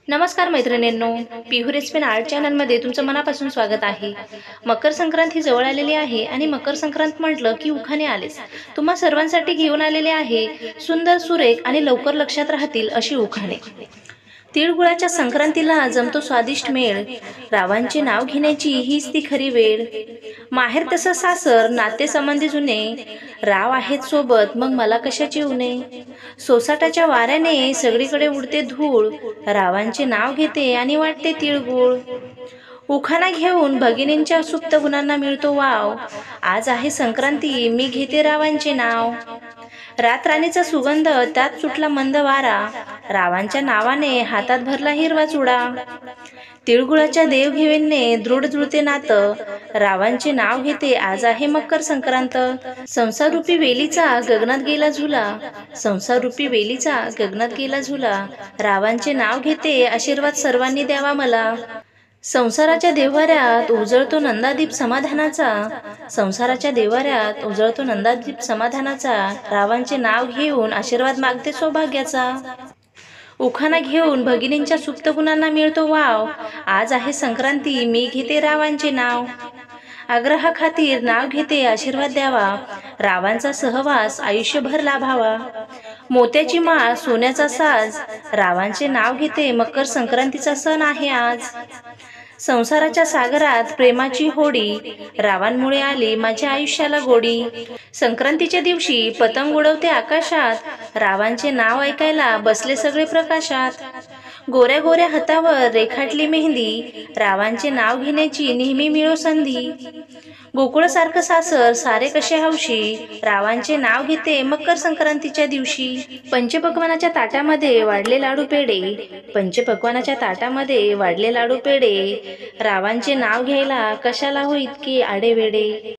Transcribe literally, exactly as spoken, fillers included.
नमस्कार मैत्रिणींनो, पिहू recipe art चॅनलमध्ये तुमचं मनापासून स्वागत आहे। मकर संक्रांत ही जवळ आलेली आहे आणि मकर संक्रांत म्हटलं की उखाणे आलेच। तुम्हा सर्वांसाठी घेऊन आलेले आहे सुंदर, सुरेख आणि लवकर लक्षात राहतील अशी उखाणे। तिळगुळाच्या संक्रांतीला जमतो स्वादिष्ट मेळ, रावांचे नाव घेण्याची हीच ती खरी वेळ। माहेर तसं सासर, नाते संबंधी जुने, राव आहेत सोबत मग मला कशाची उणे। सोसाटाच्या वाऱ्याने सगळीकडे उडते धूळ, रावांचे नाव घेते आणि वाटते तिळगुळ। उखाणा घेऊन भगिनींच्या सुप्त गुणांना मिळतो वाव, आज आहे संक्रांती मी घेते रावांचे नाव। रातराणीचा सुगंध त्यात सुटला मंद वारा, रावांच्या नावाने हातात भरला हिरवा चुडा। तिळगुळाच्या देवघेवीने दृढ जुळते नातं, रावांचे नाव घेते आज आहे मकर संक्रांत। संसारूपी वेलीचा गगनात गेला झुला, संसारूपी वेलीचा गगनात गेला झुला, रावांचे नाव घेते आशीर्वाद सर्वांनी द्यावा मला। संसाराच्या देव्हाऱ्यात उजळतो नंदादीप समाधानाचा, संसाराच्या देव्हाऱ्यात उजळतो नंदादीप समाधानाचा, रावांचे नाव घेऊन आशीर्वाद मागते सौभाग्याचा। उखाणा घेऊन भगिनींच्या सुप्त गुणांना मिळतो वाव, आज आहे संक्रांती मी घेते रावांचे नाव। आग्रहाखातीर नाव घेते आशीर्वाद द्यावा, रावांचा सहवास आयुष्यभर लाभावा। मोत्याची माळ सोन्याचा साज, रावांचे नाव घेते मकर संक्रांतीचा सण आहे आज। संसाराच्या सागरात प्रेमाची होडी, रावांमुळे आली माझ्या आयुष्याला गोडी। संक्रांतीच्या दिवशी पतंग उडवते आकाशात, रावांचे नाव ऐकायला बसले सगळे प्रकाशात। गोऱ्या गोऱ्या हातावर रेखाटली मेहंदी, रावांचे नाव घेण्याची नेहमी मिळो संधी। गोकुळासारखं सासर सारे कसे हौशी, रावांचे नाव घेते मकर संक्रांतीच्या दिवशी। पंचपक्वानाच्या ताटामध्ये वाढले लाडू पेढे, पंचपक्वानाच्या ताटामध्ये वाढले लाडू पेढे, रावांचे नाव घ्यायला कशाला हो इतके आडेवेडे।